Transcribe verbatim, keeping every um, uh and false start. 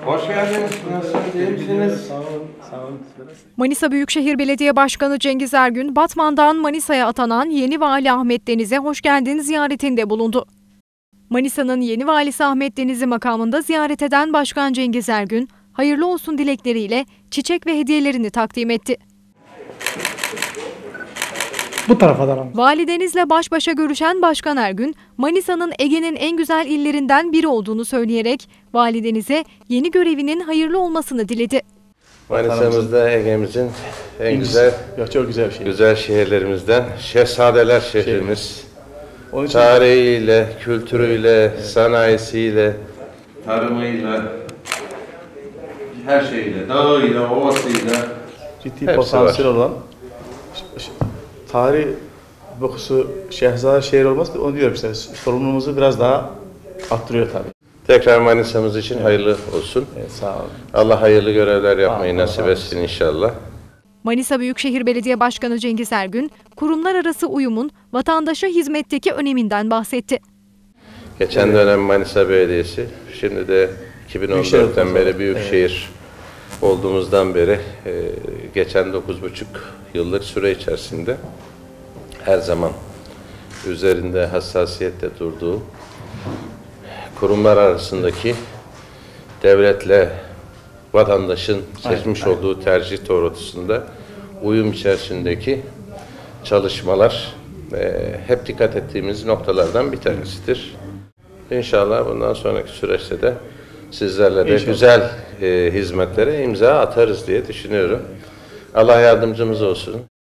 Hoş geldiniz. Nasılsınız? İyi misiniz? Sağ olun, sağ olun. Manisa Büyükşehir Belediye Başkanı Cengiz Ergün, Batman'dan Manisa'ya atanan yeni vali Ahmet Deniz'e hoş geldin ziyaretinde bulundu. Manisa'nın yeni valisi Ahmet Deniz'i makamında ziyaret eden Başkan Cengiz Ergün, hayırlı olsun dilekleriyle çiçek ve hediyelerini takdim etti. Bu tarafa da. Vali Deniz'le baş başa görüşen Başkan Ergün, Manisa'nın Ege'nin en güzel illerinden biri olduğunu söyleyerek Vali Deniz'e yeni görevinin hayırlı olmasını diledi. Manisa'mızda Ege'mizin en güzel, ya çok güzel bir şey. güzel şehirlerimizden, Şehzadeler şehrimiz. Onun için Tarihiyle, kültürüyle, sanayisiyle, tarımıyla, her şeyle, dağıyla, ovasıyla ciddi hepsi potansiyel var. olan ş- ş- tarih dokusu Şehzade şehir olması onu diyorum işte sorumluluğumuzu biraz daha arttırıyor tabii. Tekrar Manisa'mız için hayırlı olsun. Evet, sağ olun. Allah hayırlı görevler yapmayı Allah nasip razı etsin inşallah. Manisa Büyükşehir Belediye Başkanı Cengiz Ergün, kurumlar arası uyumun vatandaşa hizmetteki öneminden bahsetti. Geçen dönem Manisa Belediyesi, şimdi de iki bin on dörtten beri Büyükşehir olduğumuzdan beri e, geçen dokuz buçuk yıllık süre içerisinde her zaman üzerinde hassasiyetle durduğu kurumlar arasındaki devletle vatandaşın seçmiş Aynen. olduğu tercih doğrultusunda uyum içerisindeki çalışmalar e, hep dikkat ettiğimiz noktalardan bir tanesidir. İnşallah bundan sonraki süreçte de sizlerle de İnşallah. güzel e, hizmetlere imza atarız diye düşünüyorum. Allah yardımcımız olsun.